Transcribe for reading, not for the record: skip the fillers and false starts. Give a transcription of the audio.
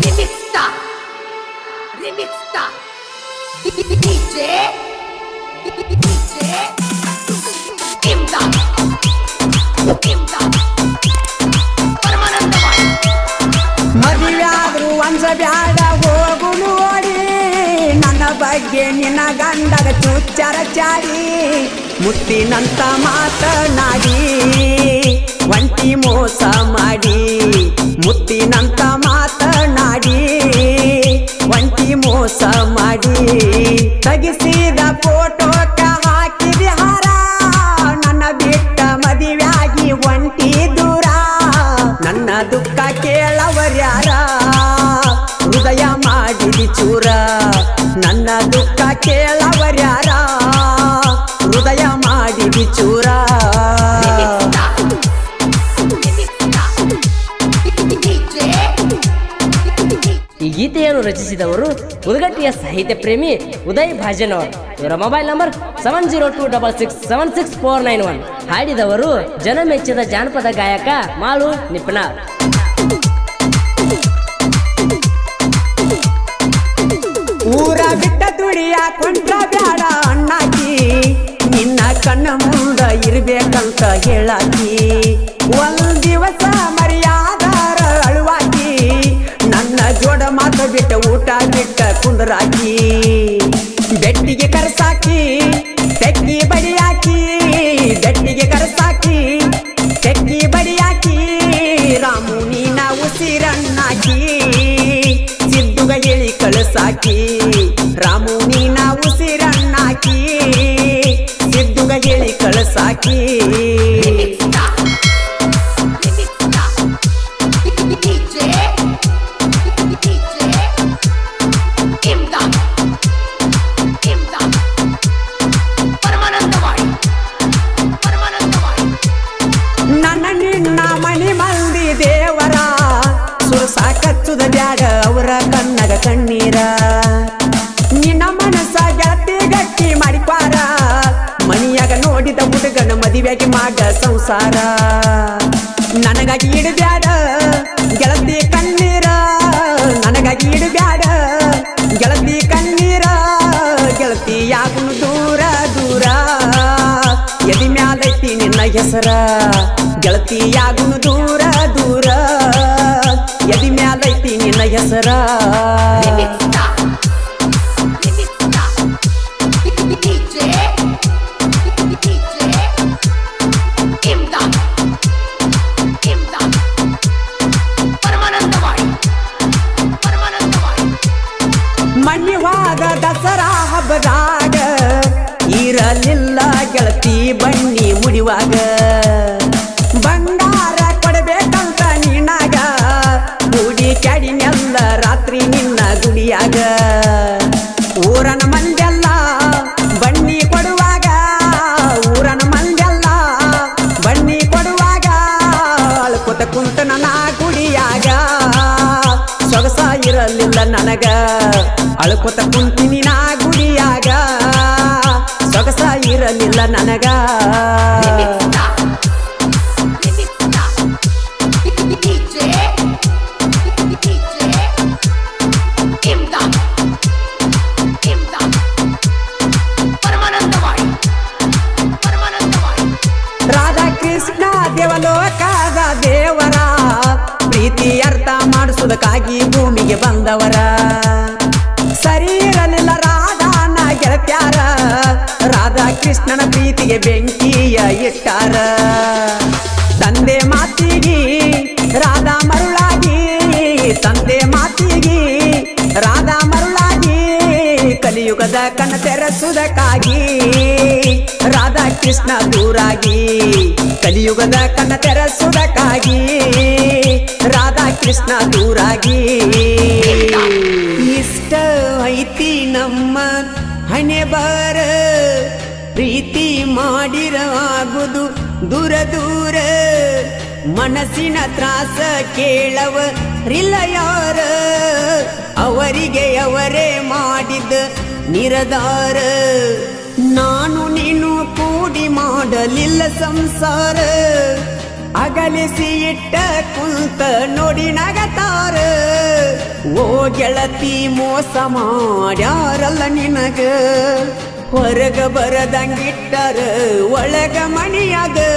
ಮದುವೆಯಾದ್ರು ಬ್ಯಾಡ ಹೋಗುನು ಓಡಿ ನನ್ನ ಬಗ್ಗೆ ನಿನ್ನ ಗಂಡಗ ಚುಚ್ಚಾರ ಚಾಡಿ ಮುತ್ತಿನಂತ ಮಾತನಾಡಿ ಒಂಟಿ ಮೋಸ ಮಾಡಿ ಮುತ್ತಿನಂತ ಮಾತನಾಡಿ ಒಂಟಿ ಮೋಸ ಮಾಡಿ ತೆಗಿಸಿದ ಫೋಟೋಕ ಹಾಕಿದೆ ಹಾರ ನನ್ನ ಬಿಟ್ಟ ಮದುವೆಯಾಗಿ ಒಂಟಿ ದೂರ ನನ್ನ ದುಃಖ ಕೇಳವರ್ಯಾರ ಹೃದಯ ಮಾಡಿದಿ ಚೂರ ನನ್ನ ದುಃಖ ಕೇಳವರ್ಯಾರ ಹೃದಯ ಮಾಡಿದಿ ಚೂರ ಈ ಗೀತೆಯನ್ನು ರಚಿಸಿದವರು ಉದಗಟ್ಟಿಯ ಸಾಹಿತ್ಯ ಪ್ರೇಮಿ ಉದಯ್ ಭಾಜನ್ ಅವರು. ಇವರ ಮೊಬೈಲ್ ನಂಬರ್ 7026676491. ಹಾಡಿದವರು ಜನಮೆಚ್ಚಿದ ಜಾನಪದ ಗಾಯಕ ಮಾಳು ನಿಪ್ನಾಳ್. ಊರ ಬಿಟ್ಟ ದುಡಿಯ ಕೊಂಡ್ರ ಬ್ಯಾಡ ಅಣ್ಣಾಕಿ ನಿನ್ನ ಕಣ್ಣ ಮುಂದ ಇರ್ಬೇಕಂತ ಹೇಳಾಕಿ ಒಂದ್ ದಿವಸ ಮರ್ಯಾದಾರ ಅಳುವಾಕಿ ನನ್ನ ಜೋಡ ಮಾತ ಬಿಟ್ಟ ಊಟ ಬಿಟ್ಟ ಕುಂದ್ರಾಕಿ ಬೆಟ್ಟಿಗೆ ಕರ್ಸಾಕಿ ತೆಕ್ಕಿ ಬಡಿಯಾಕಿ ಬೆಟ್ಟಿಗೆ ಕರ್ಸಾಕಿ ತೆಕ್ಕಿ ಬಡಿಯಾಕಿ ರಾಮು ನೀನ ಉಸಿರಣ್ಣಾಕಿ ಸಿದ್ದುಗ ಹೇಳಿ ಕಳಸಾಕಿ ರಾಮು ನೀನ ಉಸಿರಣ್ಣಾಕಿ ಸಿದ್ದುಗ ಹೇಳಿ ಕಳಸಾಕಿ ನನ್ನ ನಿನ್ನ ಮನಿ ಮಂದಿ ದೇವರ ಸುರಸ ಕಚ್ಚುದ ಬ್ಯಾಡ ಅವರ ಕಣ್ಣಗ ಕಣ್ಣೀರ ನಿನ್ನ ಮನಸ್ಸ ಗೆಳತಿ ಗಟ್ಟಿ ಮಾಡಿಕ್ವಾರ ಮನಿಯಾಗ ನೋಡಿದ ಹುಡುಗನ ಮದುವೆಗೆ ಮಾಡ ಸಂಸಾರ ನನಗಾಗಿ ಇಡಬ್ಯಾಡ ಗೆಳತಿ ಕಣ್ಣೀರ ನನಗಾಗಿ ಇಡಬ್ಯಾಡ ಗೆಳತಿ ಕಣ್ಣೀರ ಗೆಳತಿ ಯಾಗುನು ದೂರ ದೂರ ಎದಿ ಮ್ಯಾಲೈತಿ ನಿನ್ನ ಹೆಸರ ಗೆಳತಿ ಯಾಗುನು ದೂರ ದೂರ ಎದಿ ಮ್ಯಾಲೈತಿ ನಿನ್ನ ಹೆಸರ ಮಣ್ಣಿವಾದ ದಸರಾ ಹಬ್ಬದಾಗ ಇರಲಿಲ್ಲ ಗೆಳತಿ ಬನ್ನಿ ಮುಡಿವಾಗ ಬಂಗಾರ ಕೊಡಬೇಕಂತ ನಿನ್ನಾಗ ಗುಡಿ ಕ್ಯಾಡಿನೆಲ್ಲ ರಾತ್ರಿ ನಿನ್ನ ಗುಡಿಯಾಗ ಊರನ ಮಂದೆಲ್ಲ ಬನ್ನಿ ಕೊಡುವಾಗ ಊರನ ಮಂದೆಲ್ಲ ಬನ್ನಿ ಕೊಡುವಾಗ ಅಳ್ಕೊತ ಕುಂತ ನನ್ನ ಗುಡಿಯಾಗ ಸೊಗಸ ಇರಲಿಲ್ಲ ನನಗ ಅಳ್ಕೊತ ಕುಂತಿನಿ ನಾ ಗುಡಿಯಾಗ ಸೊಗಸ ಇರಲಿಲ್ಲ ನನಗ ರಾಧಾ ಕೃಷ್ಣ ದೇವಲೋಕದ ದೇವರ ಪ್ರೀತಿ ಅರ್ಥ ಮಾಡಿಸುವುದಕ್ಕಾಗಿ ಭೂಮಿಗೆ ಬಂದವರ ಸರಿ ಇರಲಿಲ್ಲ ರಾಧಾನ ಗೆಳತ್ಯಾರ ರಾಧಾ ಕೃಷ್ಣನ ಪ್ರೀತಿಗೆ ಬೆಂಕಿಯ ಇಟ್ಟಾರ ತಂದೆ ಮಾತಿಗೆ ರಾಧಾ ಮರುಳಾಗಿ ತಂದೆ ಮಾತಿಗೆ ರಾಧಾ ಮರುಳಾಗಿ ಕಲಿಯುಗದ ಕಣ್ಣ ತೆರೆಸುವುದಕ್ಕಾಗಿ ರಾಧಾ ಕೃಷ್ಣ ದೂರಾಗಿ ಕಲಿಯುಗದ ಕಣ್ಣ ತೆರೆಸುವುದಕ್ಕಾಗಿ ರಾಧಾ ಕೃಷ್ಣ ದೂರಾಗಿ ಇಷ್ಟ ಐತಿ ನಮ್ಮ ಹಣೆ ಬಾರ ಪ್ರೀತಿ ಮಾಡಿರ ಆಗುದು ದೂರ ದೂರ ಮನಸ್ಸಿನ ತ್ರಾಸ ಕೇಳವರಿಲ್ಲ ಯಾರ ಅವರಿಗೆ ಅವರೇ ಮಾಡಿದ ನಿರದಾರ ನಾನು ನೀನು ಕೂಡಿ ಮಾಡಲಿಲ್ಲ ಸಂಸಾರ ಅಗಲಿಸಿ ಇಟ್ಟ ಕುಂತ ನೋಡಿ ನಗತಾರ ಓ ಗೆಳತಿ ಮೋಸ ಮಾಡ್ಯಾರಲ್ಲ ನಿನಗ ಹೊರಗ ಬರದಂಗಿಟ್ಟರ ಒಳಗ ಮಣಿಯಾಗ